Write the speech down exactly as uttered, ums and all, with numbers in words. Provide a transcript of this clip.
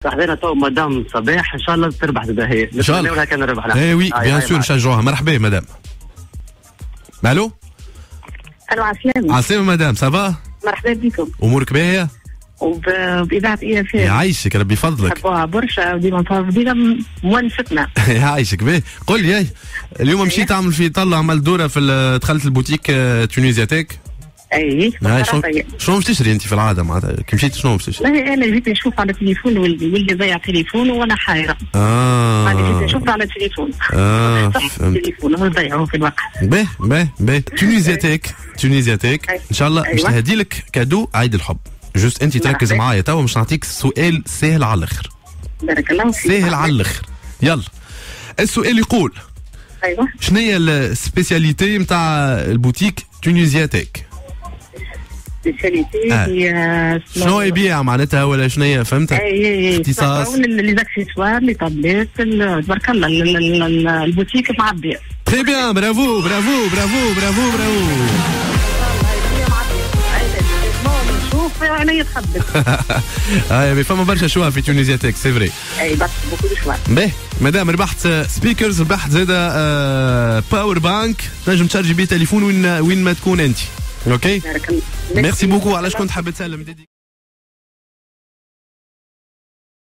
صاحبنا تو مدام صباح ان شاء الله تربح باهي ان شاء الله كان ربح. اي وي بيان سور نشجعوها. مرحبا مدام. الو الو عسلامة. عسلامة مدام سافا. مرحبا بكم. امورك باهية؟ وبإذاعة إي اف ام. يعيشك ربي يفضلك. نحبوها برشا وديما ديما مونستنا. يعيشك باهي. قل لي اليوم مشيت تعمل في طلة عملت دورة في دخلت البوتيك تونيزيا تيك. اي شنو باش تشري انت في العاده معناتها كي مشيت شنو باش تشري؟ لا انا جيت نشوف على التليفون ولدي ولدي ضيع تليفون وانا حايره. اه انا جيت نشوف على التليفون. اه فهمت. التليفون هو ضيعه في الواقع. باهي باهي باهي. تونيزيا تيك تونيزيا تيك ان شاء الله باش تهدي لك كادو عيد الحب. جوست انت تركز معايا توا باش نعطيك سؤال سهل على الاخر. بارك الله فيك. سهل على الاخر. يلا السؤال يقول ايوه شنو هي السبيسياليتي نتاع البوتيك تونيزيا تيك؟ سبيسياليتي هي شنو يبيع معناتها ولا شنو هي فهمت؟ اي اختصاص لي زاكسيسوار لي طابليت تبارك الله البوتيك معبي. تري بيان برافو برافو برافو برافو برافو. شوف انا يتخبط. اي فما برشا شوا في تونيزيا تيك سي فري. اي برشا بوكو دو شوا. باهي مادام ربحت سبيكرز ربحت زاده آه باور بانك تنجم تشارجي بيه تليفون وين وين ما تكون انت. اوكي ميرسي بوكو. علاش كنت حابب تسلم